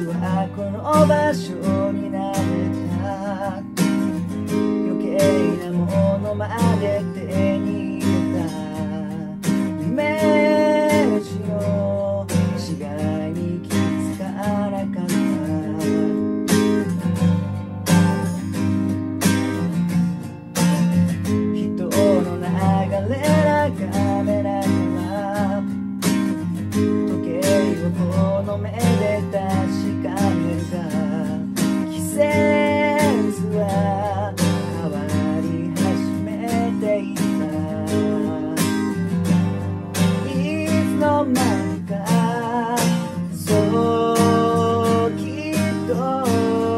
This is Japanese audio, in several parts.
はこの場所に慣れた。余計なものまで手に入れた。イメージの違いに気づかなかった。人の流れ眺めながら時計をこの目で確かめた。季節は変わり始めていた。いつの間にかそうきっと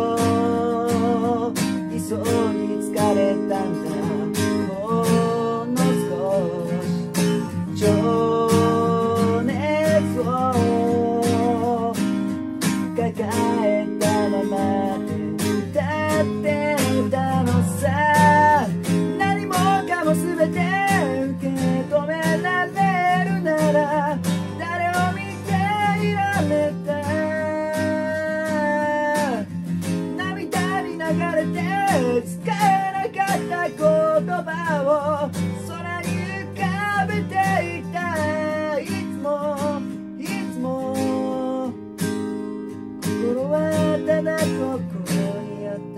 理想に疲れたんだ。ほんの少し情熱を抱えたままで歌ってたのさ。何もかも全て受け止められるなら誰を見ていられた。涙に流れて使えなかった言葉を空に浮かべていた。いつもいつも心はただここにあった。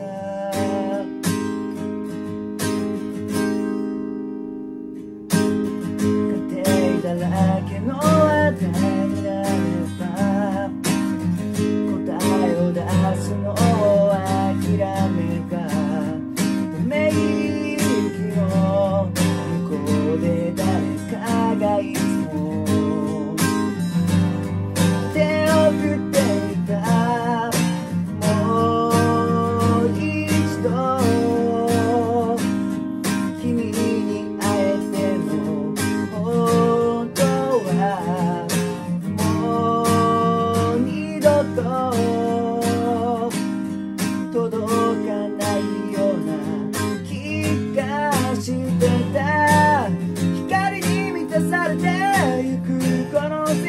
家庭だらけの話題になれば答えを出すのを諦めがため息の向こうで誰かがいつも手を振っていた。もう一度君に会えても本当はもう二度と届かないような気がしてた。光に満たされてゆくこの世